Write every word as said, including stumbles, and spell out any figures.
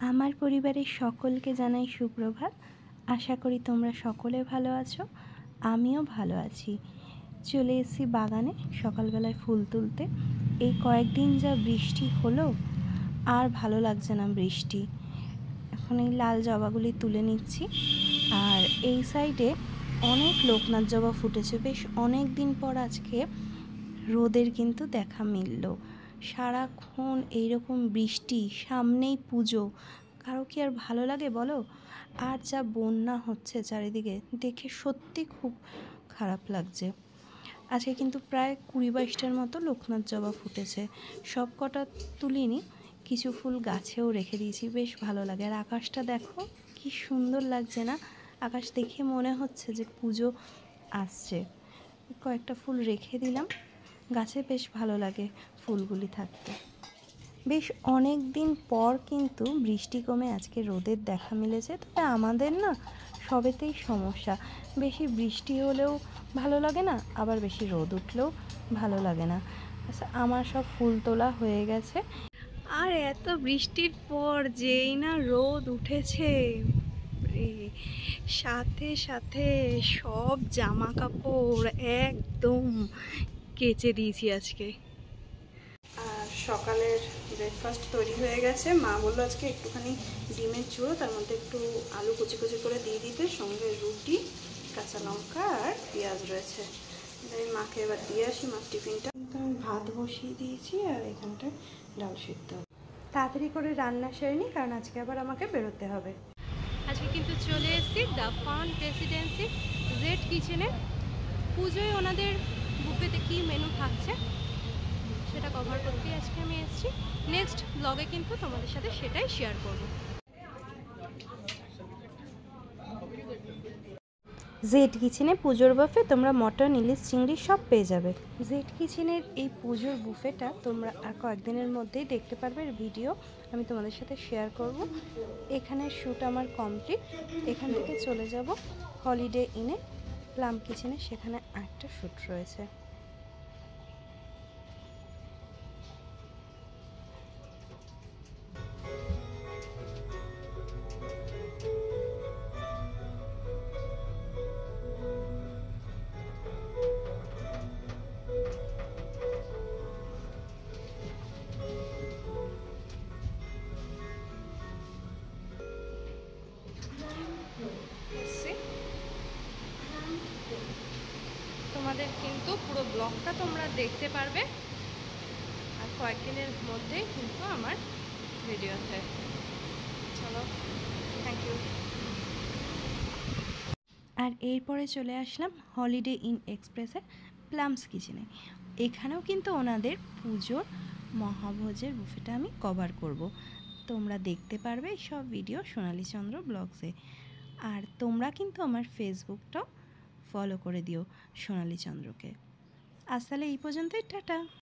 আমার পরিবারের সকলকে জানাই সুপ্রভাত। আশা করি তোমরা সকলে ভালো আছো, আমিও ভালো আছি। চলে এসেছি বাগানে সকালবেলায় ফুল তুলতে। এই কয়েকদিন যা বৃষ্টি হলো আর ভালো লাগছে না বৃষ্টি। এখন এই লাল জবাগুলি তুলে নিচ্ছি। আর এই সাইডে অনেক লোকনাথ জবা ফুটেছে, বেশ অনেক দিন পর আজকে রোদের কিন্তু দেখা মিলল। সারাক্ষণ এইরকম বৃষ্টি, সামনেই পুজো, কারো কি আর ভালো লাগে বলো? আর যা বন্যা হচ্ছে চারিদিকে, দেখে সত্যি খুব খারাপ লাগছে। আজকে কিন্তু প্রায় কুড়ি বাইশটার মতো লোকনাথ জবা ফুটেছে। সব কটা তুলিনি, কিছু ফুল গাছেও রেখে দিয়েছি, বেশ ভালো লাগে। আর আকাশটা দেখো কি সুন্দর লাগছে না? আকাশ দেখে মনে হচ্ছে যে পুজো আসছে। কয়েকটা ফুল রেখে দিলাম গাছে, বেশ ভালো লাগে ফুলগুলি থাকতে। বেশ অনেক দিন পর কিন্তু বৃষ্টি কমে আজকে রোদের দেখা মিলেছে। তবে আমাদের না সবেতেই সমস্যা, বেশি বৃষ্টি হলেও ভালো লাগে না, আবার বেশি রোদ উঠলেও ভালো লাগে না। আচ্ছা, আমার সব ফুল তোলা হয়ে গেছে। আর এত বৃষ্টির পর যেই না রোদ উঠেছে, সাথে সাথে সব জামা কাপড় একদম কেচে দিয়েছি আজকে। আর সকালের ব্রেকফাস্ট তৈরি হয়ে গেছে। মা বললো আজকে একটুখানি ডিমের চুড়ো, তার মধ্যে একটু আলু কুচি কুচি করে দিয়ে দিতে, সঙ্গে রুটি, কাঁচা লঙ্কা আর পেঁয়াজ রয়েছে। আমি মাকে এবার দিয়ে আসি মার টিফিনটা। কিন্তু আমি ভাত বসিয়ে দিয়েছি আর এখানটায় ডাল সিদ্ধ। তাড়াতাড়ি করে রান্না সেরে নিই, কারণ আজকে আবার আমাকে বেরোতে হবে। আজকে কিন্তু চলে এসেছি দ্য ফান রেসিডেন্সি জেড কিচেনে। পুজোয় ওনাদের বুফেতে কী মেনু থাকছে সেটা কভার করতেই আজকে আমি এসেছি। নেক্সট ব্লগে কিন্তু তোমাদের সাথে সেটাই শেয়ার করব। জেড কিচেনে পুজোর বুফে তোমরা মটন, ইলিশ, চিংড়ি সব পেয়ে যাবে। জেড কিচেনের এই পুজোর বুফেটা তোমরা আর কয়েকদিনের মধ্যেই দেখতে পারবে। ভিডিও আমি তোমাদের সাথে শেয়ার করব। এখানে শ্যুট আমার কমপ্লিট। এখান থেকে চলে যাব হলিডে ইনে প্লাম কিচেনে, সেখানে একটা শ্যুট রয়েছে। তোমাদের কিন্তু পুরো ব্লগটা তোমরা দেখতে পারবে আর কয়েকদিনের মধ্যেই কিন্তু আমার ভিডিওতে। চলো, থ্যাংক ইউ। আর এরপরে চলে আসলাম হলিডে ইন এক্সপ্রেসে প্লামস কিচেনে। এখানেও কিন্তু ওনাদের পুজোর মহাভোজের বুফেটা আমি কভার করব। তোমরা দেখতে পারবে সব ভিডিও সোনালী চন্দ্র ব্লগসে। আর তোমরা কিন্তু আমার ফেসবুকটাও ফলো করে দিও সোনালী চন্দ্রকে। আজ তাহলে এই পর্যন্তই, টাটা।